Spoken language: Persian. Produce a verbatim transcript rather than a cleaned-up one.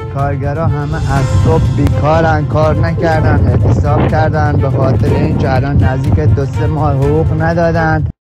کارگرها همه از صبح بیکارن، کار نکردن، اعتصاب کردن به خاطر اینکه الان نزدیک دو سه ماه حقوق ندادن.